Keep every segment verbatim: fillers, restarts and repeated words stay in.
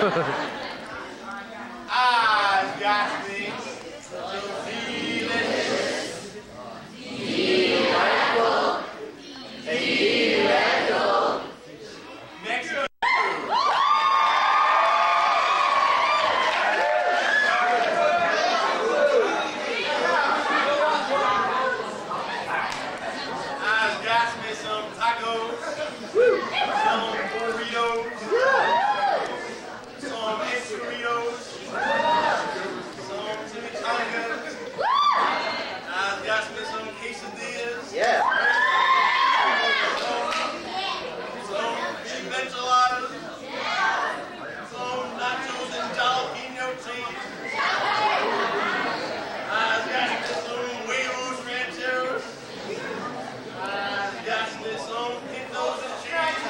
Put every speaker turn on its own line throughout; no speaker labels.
I've got me so delicious, delightful, delightful. Next one. I've got me some tacos, some burritos, some escoritos, some chimichangas. I've got me some quesadillas.
Yeah.
Some big enchiladas. Some nachos and jalapeno cheese. I've got me some huevos rancheros. I've got me some pintos and cheese.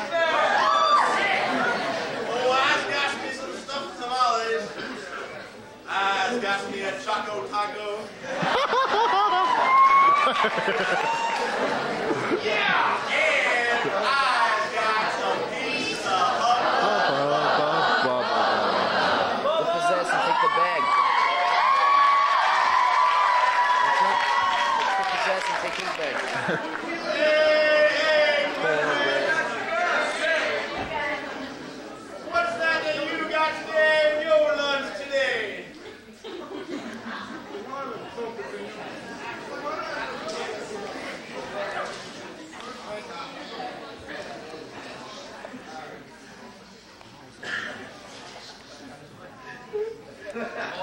Oh, I've got me some stuffed tamales. I've got me a choco taco. Yeah! And I've got some pizza hut.
Look his ass and take the bag. Look his ass and take his bag.
Hey, hey, what's that that you got today in your lunch today? Ha ha ha.